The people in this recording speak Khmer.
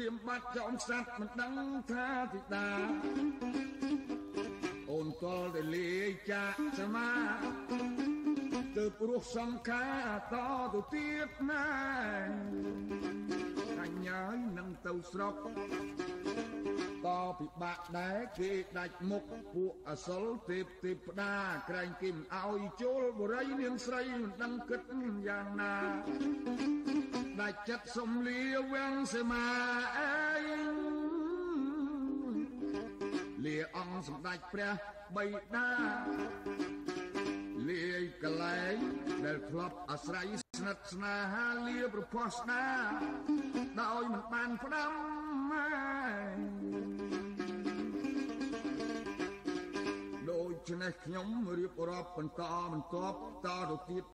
ត្រៀមបាត់ចោមសัตว์មិនដឹងថាទីតាអូនតលដែលលាយចាក់សមាទៅព្រោះសង្ខារតទៅទៀតណាអញ្ញើយនឹងទៅស្រុកតពិបាកដែរគេដាច់មុខពួកអសលទេពផ្ដាក្រែងគេមិនឲ្យចូលបរិយនាងស្រីមិនដឹងគិតយ៉ាងណាដាច់ចិត្តសុំលាវាំងសេមាអើយលាអង្គសម្ដេចព្រះបិតាលាយកលែងដែលធ្លាប់អាស្រ័យស្និទ្ធស្នេហាលាប្រផោះស្នាដោយមិនបានផ្ដាំដូច្នេះខ្ញុំរៀបរាប់បន្តតទៅទៀត